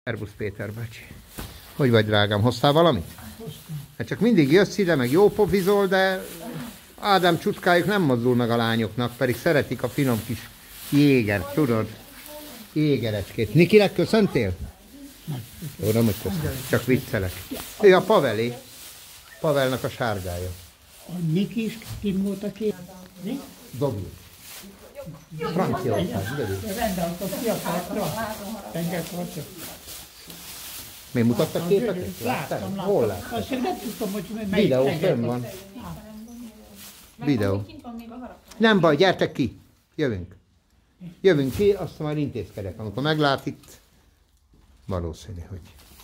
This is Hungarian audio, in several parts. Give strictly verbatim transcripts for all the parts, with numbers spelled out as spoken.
Szervusz Péter bácsi. Hogy vagy, drágám? Hoztál valamit? Hoztam. Hát csak mindig jössz ide, meg jó pofizol, de Ádám csutkájuk nem mozdul meg a lányoknak, pedig szeretik a finom kis jéger, tudod? Jégerecskét. Nikinek köszöntél? Jó, nem, hogy köszönöm. Csak viccelek. Ő a Pavelé. Pavelnak a sárgája. A Niki is kim volt a kép? Mi? Dobjuk. Franciaország, dobjuk. Rendben, akkor ki a partra? Tengerpartra. Mi mutattak képeket? Láttam, láttam. Hol láttam? Azt én nem tudtam, hogy melyik Videó, tenger. fönn van. Videó. Nem baj, gyertek ki. Jövünk. Jövünk ki, azt már intézkedek. Amikor meglát itt, valószínű, hogy...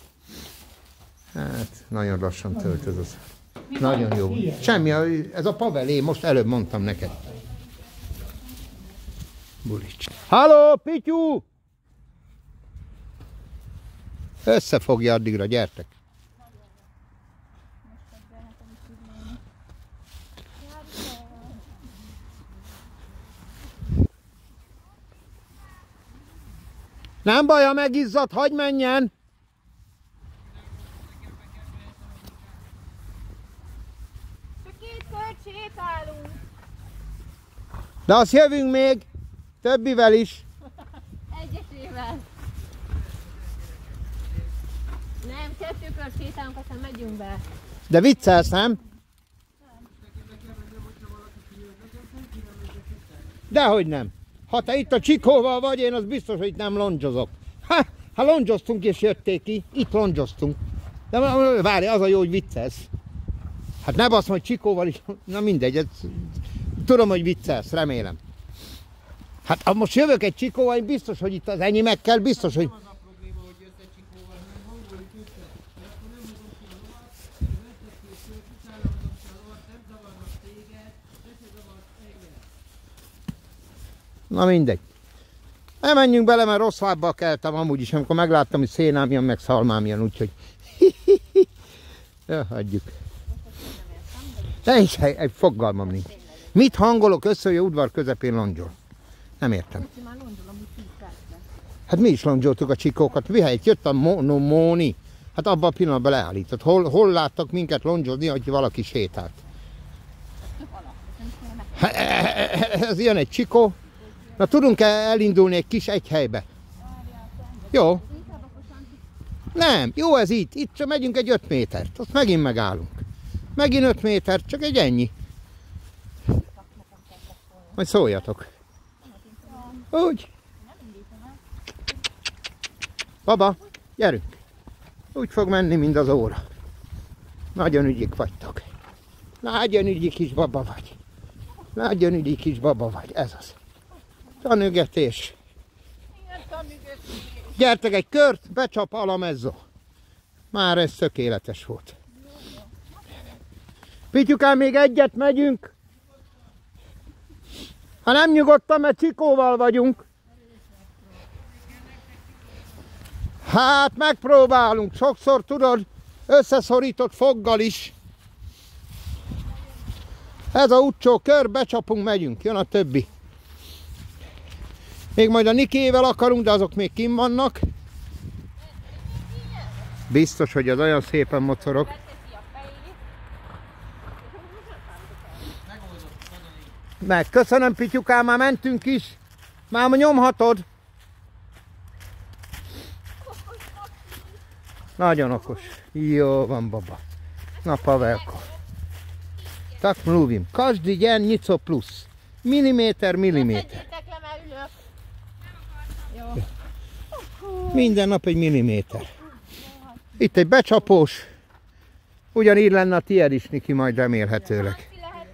Hát, nagyon lassan tölt ez az. Nagyon jó. Semmi, ez a Pavelé, most előbb mondtam neked. Bulics. Halló, Pityú! Összefogja addigra, gyertek. Nem baj, ha megizzadt, hagyj menjen! Csak két kört sétálunk. De azt jövünk még, többivel is. Egyesével. Nem, kettő kört sétálunk, aztán megyünk be. De viccelsz, nem? Dehogy nem. Ha te itt a Csikóval vagy, én az biztos, hogy itt nem londzsozok. Ha, ha londzsoztunk és jötték ki, itt londzsoztunk. De várj, az a jó, hogy viccelsz. Hát ne basz, hogy Csikóval is, na mindegy, ez, tudom, hogy viccelsz, remélem. Hát ha most jövök egy Csikóval, én biztos, hogy itt az enyémekkel, biztos, hogy... Na mindegy. Nem menjünk bele, mert rossz lábbal keltem amúgy is, amikor megláttam, hogy szénám jön, meg szalmám jön, úgyhogy... Ja, hagyjuk. De is egy, egy fogalmam nincs. Mit hangolok össze, hogy a udvar közepén londzsol? Nem értem. Hát mi is londzsoltuk a Csikókat. Mihelyt jött a Mono Móni, hát abban a pillanatban leállított. Hol, hol láttak minket londzsolni, hogy valaki sétált? Ez jön egy Csikó. Na tudunk-e elindulni egy kis egy helybe? Jó. Nem, jó ez itt. Itt csak megyünk egy öt métert. Azt megint megállunk. Megint öt méter, csak egy ennyi. Majd szóljatok. Úgy. Baba, gyerünk. Úgy fog menni, mint az óra. Nagyon ügyik vagytok. Nagyon ügyi kis baba vagy. Nagyon ügyi kis baba vagy, ez az. Tanügetés. Gyertek egy kört, becsap a lamezzó. Már ez tökéletes volt. Pityukám, még egyet megyünk. Ha nem nyugodtam, mert Csikóval vagyunk. Hát megpróbálunk, sokszor tudod, összeszorított foggal is. Ez a utcsó kör, becsapunk, megyünk, jön a többi. Még majd a Nikével akarunk, de azok még kim vannak. Biztos, hogy az olyan szépen mocorog. Meg, köszönöm Pityukám, már mentünk is. Már nyomhatod. Nagyon okos. Jó van, baba. Na, Pavelko. Tak mluvím. Každý den něco plus. Milliméter, milliméter. Minden nap egy milliméter. Itt egy becsapós. Ugyanígy lenne a tiéd is, Niki, majd remélhetőleg.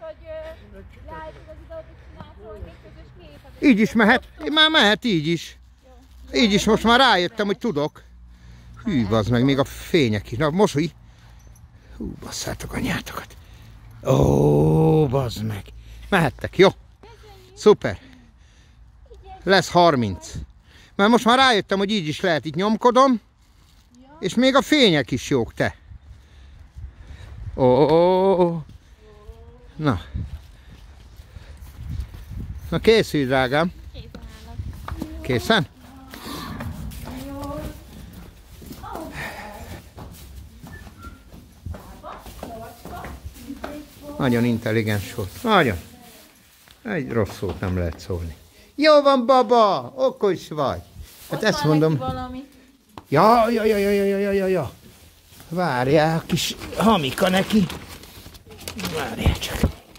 Így is mehet. Már mehet így is. Így is most már rájöttem, hogy tudok. Hű, bazd meg, még a fények is. Na, mosolj. Hú, basszátok anyátokat. Ó, bazd meg. Mehettek, jó? Szuper. Lesz harminc. Mert most már rájöttem, hogy így is lehet, itt nyomkodom. És még a fények is jók, te. Ó. Na. Na készülj, drágám. Készen? Nagyon intelligens volt. Nagyon. Egy rossz szót nem lehet szólni. Jó van, baba! Okos vagy. Hát ezt mondom. Valami. Ja, ja, ja, ja, ja, ja, ja, ja. Várjál, kis hamika neki. Várjál csak.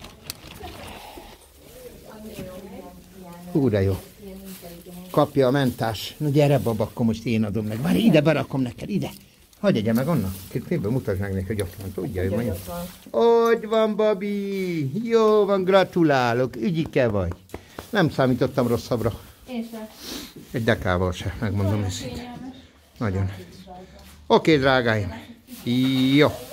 Hú, de jó. Kapja a mentás. Na gyere, baba, akkor most én adom meg. Várj, ide berakom neked, ide. Hagyj egye meg annak. Képben mutasd meg neki, hogy ott van. Tudja, hogy mondja. Ott van, babi. Jó van, gratulálok. Ügyike vagy. Nem számítottam rosszabbra. Én sem. Egy dekával se, megmondom őszintén. Nagyon. Oké, drágáim. Jó.